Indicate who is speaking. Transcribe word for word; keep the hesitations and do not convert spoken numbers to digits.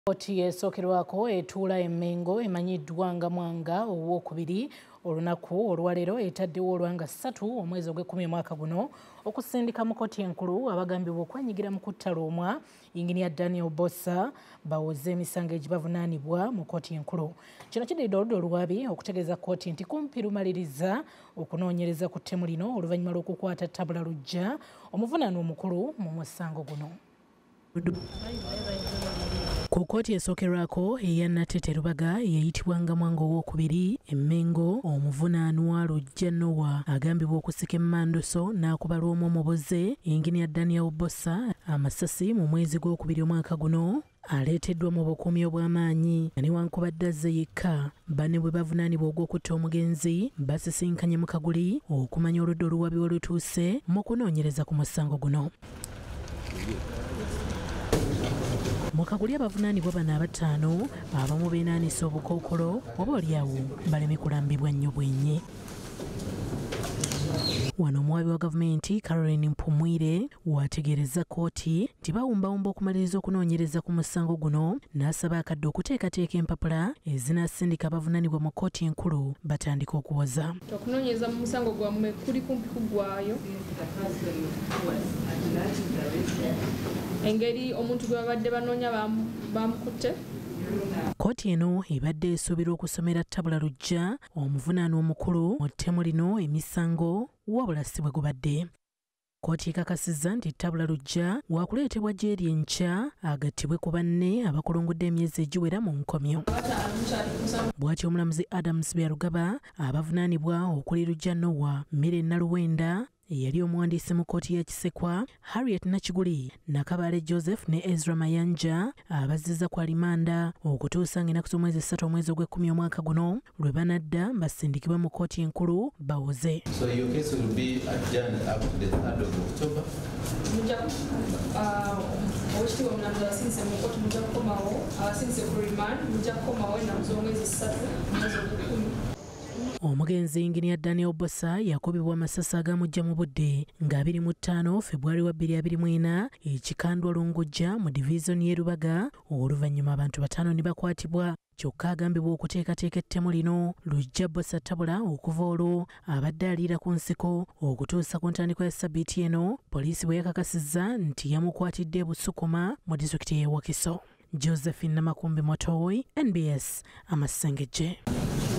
Speaker 1: Kkooti esookerwako etuula e Mengo emanyiddwa nga Mwanga ow'okubiri olunaku olwaleero etaddewo olwanga ssatu omwezi ogw'ekkumi omwaka guno okusindika mu kkooti enkulu abagambibwa okwenyigira mu kutta Loomwa Engineer Daniel Bossa bawoze emisango egibavunaanibwa mu kkooti enkulu. Kino kiddiridde oludda oluwaabi okutegeeza kkooti nti kumpi lumaliriza okunoonyereza ku ttemu lino oluvannyuma lw'okukwata Tabula Lujja omuvunaanwa omukulu mu musango guno. Ku kkooti esookerwako eya Natete Rubaga eyayitibwanga Mwanga ow'okubiri e Mengo omuvunaanwa Lujja Noah agambibwa okusika emmanduso n'akuba Lwomu omuboze Engineer Daniel Bossa amasasi mu mwezi gw'okubiri omwaka guno aleeteddwa mu bukuumi obw'amaanyi newankubadde azze yekka banne bwe bavunaanibwa ogw'okutta omugenzi basisinkanye mu Kaguli okumanya oludda oluwabi we lutuuse mu kunoonyereza ku musango guno. Mu Kaguli abavunaanibwa bano abataano abamu beenaanisa obukookolo oba oliawo baleme kulambibwa nnyo bwenye. Wano omuwaabi wa gavumenti Caroline Mpumwire wategeereza kkooti nti bawumbawumba okumaliriza okunoonyereza ku musango guno n'asaba akadde okuteekateeka empapula ezinaasindika abavunaanibwa mu kkooti enkulu batandika okuwoza.
Speaker 2: Okunoonyereza mu musango gwammwe kuli kumpi kuggwaayo. Engeri omuntu gwe babadde banoonya bamukutte.
Speaker 1: Kkooti eno ebadde esuubirwa okusomera Tabula Lujja omuvunaanwa omukulu mu ttemu lino emisango wabula si bwe gubadde. Kkooti ekakasizza nti Tabula Lujja waakuleetebwa gy'eri enkya agattibwe ku banne abakulungudde emyezi egiwera mu nkomyo. Bw'atyo omulamuzi Adams Byarugaba abavunaanibwa okuli Lujja Noah, Mire Naluwenda eyali omuwandiisi mu kkooti ya Kisekwa, Harriet Nakiguli, Nakabaale Joseph ne Ezra Mayanja abazziza ku alimanda okutuusa ng'ennaku z'omwezi ssatu omwezi ogw'ekkumi omwaka guno lwe banadda basindikibwa mu kkooti enkulu bawoze.
Speaker 3: So your case will be adjourned up to the third of October.
Speaker 2: Oweekitiibwa omulamuzi abasindise mu kkooti mujja kukomawo abasindise ku remand mujja kukomawo ennaku z'omwezi ssatu omwezi ogw'ekkumi.
Speaker 1: Omugenzi Engineer Daniel Bossa yakubibwa amasasi agamuggya mu budde nga abiri mu ttaano February wa bbiri abiri mu ena ekikandwa Lungujja mu divizoni y'e Rubaga oluvannyuma abantu bataano ne bakwatibwa. Kyokka agambibwa okuteekateeka ettemu lino Lujja Bossa Tabula okuva olwo abadde aliira ku nsiko okutuusa ku ntandikwa ya ssabbiiti eno poliisi bwe yakakasizza nti yamukwatidde e Busukuma mu disitulikiti y'e Wakiso. Josephine Namakumbi Motoyi, N B S Amasengejje.